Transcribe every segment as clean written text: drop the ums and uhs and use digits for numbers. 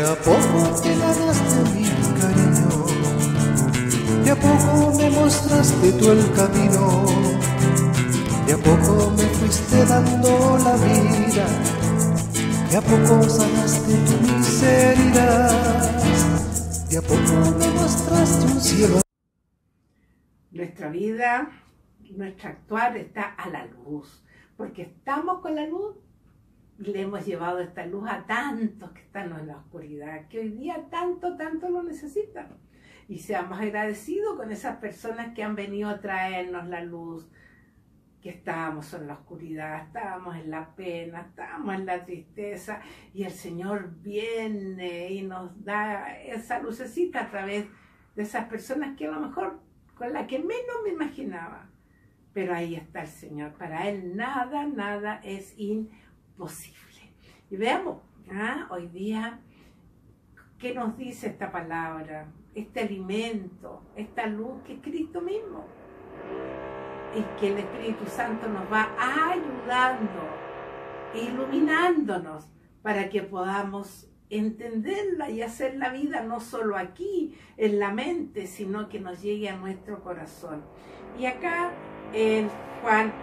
a poco te ganaste mi cariño, de a poco me mostraste tú el camino, de a poco me fuiste dando la vida, de a poco sanaste tu miseria, de a poco me mostraste un cielo. Nuestra vida, nuestro actuar está a la luz, porque estamos con la luz y le hemos llevado esta luz a tantos que están en la oscuridad, que hoy día tanto lo necesitan. Y seamos agradecidos con esas personas que han venido a traernos la luz, que estábamos en la oscuridad, estábamos en la pena, estábamos en la tristeza, y el Señor viene y nos da esa lucecita a través de esas personas que a lo mejor con la que menos me imaginaba. Pero ahí está el Señor. Para Él nada es imposible. Y veamos, hoy día, ¿qué nos dice esta palabra? Este alimento, esta luz que es Cristo mismo. Y que el Espíritu Santo nos va ayudando, iluminándonos, para que podamos entenderla y hacer la vida no solo aquí, en la mente, sino que nos llegue a nuestro corazón. Y acá en Juan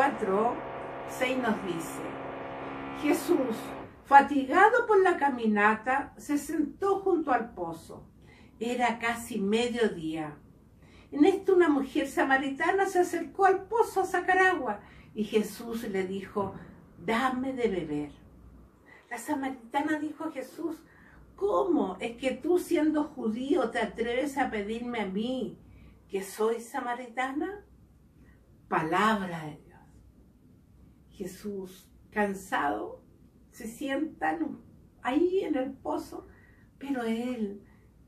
4:6 nos dice: Jesús, fatigado por la caminata, se sentó junto al pozo. Era casi mediodía. En esto una mujer samaritana se acercó al pozo a sacar agua y Jesús le dijo: dame de beber. La samaritana dijo a Jesús: ¿cómo es que tú, siendo judío, te atreves a pedirme a mí, que soy samaritana? Palabra de Dios. Jesús, cansado, se sienta ahí en el pozo, pero Él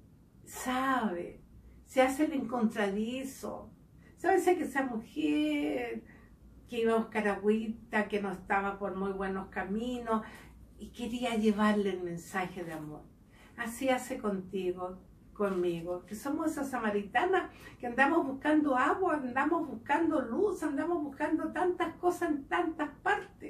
sabe, se hace el encontradizo. ¿Sabes que esa mujer que iba a buscar agüita, que no estaba por muy buenos caminos, y quería llevarle el mensaje de amor? Así hace contigo, conmigo, que somos esas samaritanas que andamos buscando agua, andamos buscando luz, andamos buscando tantas cosas en tantas partes.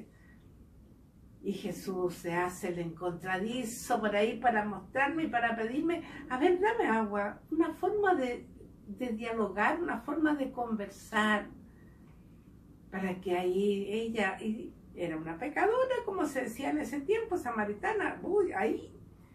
Y Jesús se hace el encontradizo por ahí para mostrarme y para pedirme: a ver, dame agua. Una forma de dialogar, una forma de conversar, para que ahí ella era una pecadora, como se decía en ese tiempo, samaritana. Uy, ahí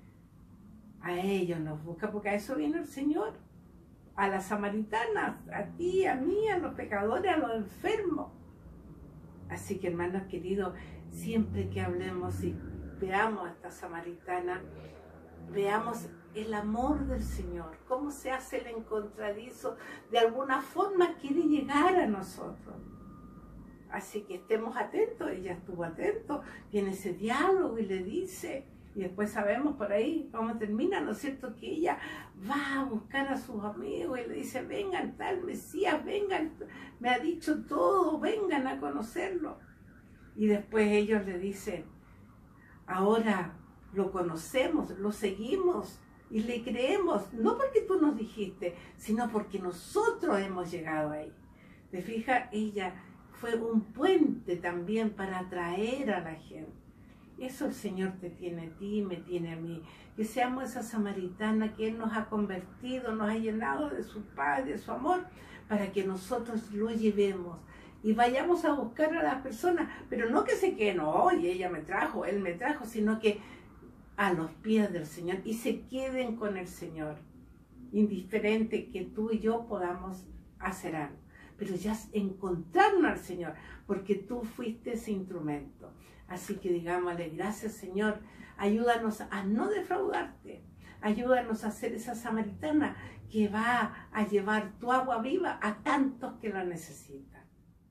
a ellos nos busca, porque a eso vino el Señor, a las samaritanas, a ti, a mí, a los pecadores, a los enfermos. Así que, hermanos queridos, siempre que hablemos y veamos a esta samaritana, veamos el amor del Señor, cómo se hace el encontradizo, de alguna forma quiere llegar a nosotros. Así que estemos atentos. Ella estuvo atento, tiene ese diálogo y le dice, y después sabemos por ahí cómo termina, ¿no es cierto?, que ella va a buscar a sus amigos y le dice: vengan, tal Mesías, vengan, me ha dicho todo, vengan a conocerlo. Y después ellos le dicen: ahora lo conocemos, lo seguimos y le creemos, no porque tú nos dijiste, sino porque nosotros hemos llegado ahí. ¿Te fijas? Ella fue un puente también para atraer a la gente. Eso el Señor te tiene a ti, me tiene a mí. Que seamos esa samaritana que Él nos ha convertido, nos ha llenado de su paz, de su amor, para que nosotros lo llevemos y vayamos a buscar a las personas, pero no que se queden: oye, ella me trajo, él me trajo, sino que a los pies del Señor y se queden con el Señor, indiferente que tú y yo podamos hacer algo, pero ya encontrarnos al Señor, porque tú fuiste ese instrumento. Así que digámosle: gracias, Señor, ayúdanos a no defraudarte, ayúdanos a ser esa samaritana que va a llevar tu agua viva a tantos que la necesitan.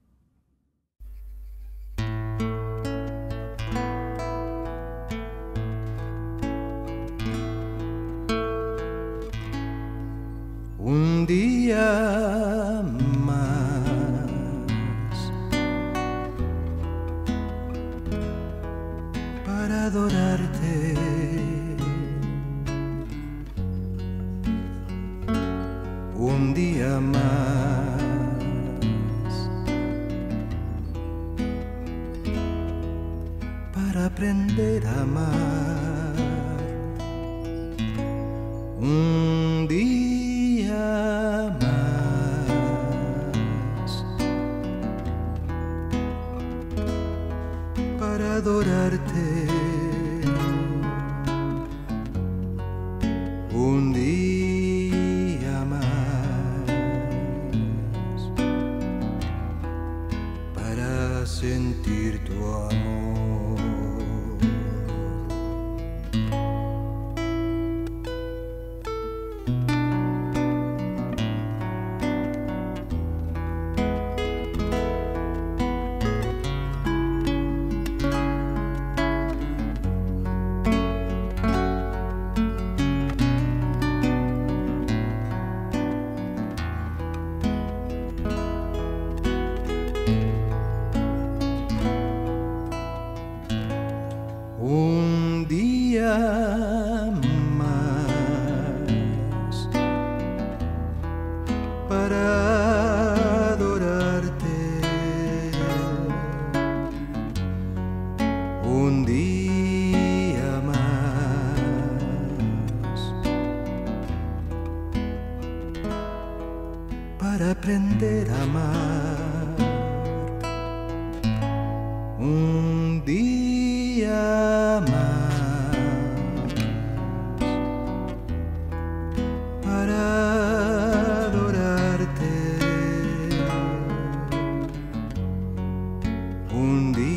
Un día más para adorarte, un día más para aprender a amar. para adorarte. Un día más para sentir tu amor. Un día más para adorarte. Un día más para aprender a amar. Un día más para adorarte. Un día